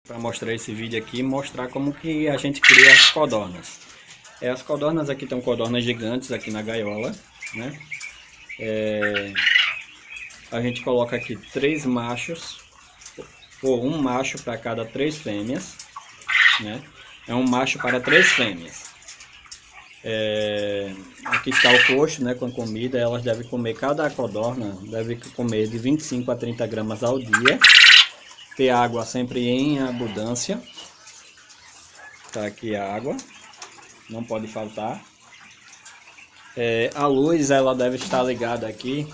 Para mostrar esse vídeo aqui, mostrar como que a gente cria as codornas. As codornas aqui estão codornas gigantes aqui na gaiola, né? A gente coloca aqui 3 machos, ou um macho para cada 3 fêmeas, né? É um macho para 3 fêmeas. Aqui está o coxo, né, com comida. Elas devem comer, cada codorna deve comer de 25 a 30 gramas ao dia. Ter água sempre em abundância. Tá aqui a água, não pode faltar. A luz ela deve estar ligada aqui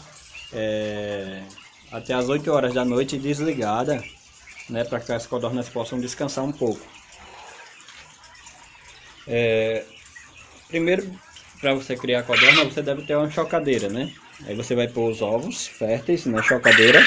até as 8 horas da noite, desligada, né, para que as codornas possam descansar um pouco. Primeiro, para você criar a codorna, você deve ter uma chocadeira, né? Aí você vai pôr os ovos férteis na chocadeira.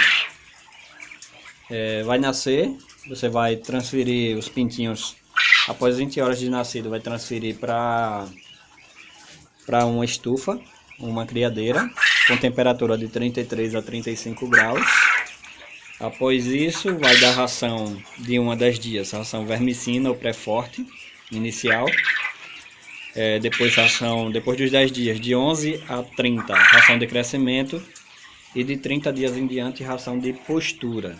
Vai nascer, você vai transferir os pintinhos, após 20 horas de nascido, vai transferir para uma estufa, uma criadeira, com temperatura de 33 a 35 graus. Após isso, vai dar ração de 1 a 10 dias, ração vermicina ou pré-forte inicial. Depois dos 10 dias, de 11 a 30, ração de crescimento. E de 30 dias em diante, ração de postura.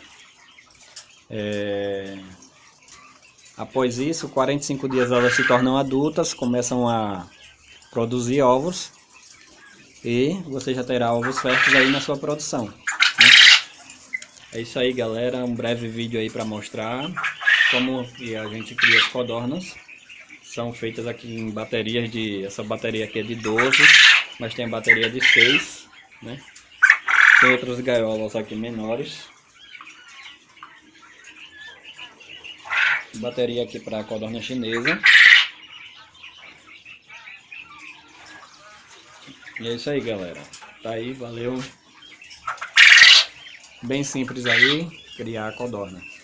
Após isso, 45 dias elas se tornam adultas, começam a produzir ovos. E você já terá ovos férteis aí na sua produção, né? É isso aí, galera, um breve vídeo aí para mostrar como a gente cria as codornas. São feitas aqui em baterias essa bateria aqui é de 12, mas tem a bateria de 6, né? Tem outras gaiolas aqui menores. Bateria aqui para a codorna chinesa. E é isso aí, galera. Tá aí, valeu. Bem simples aí, criar a codorna.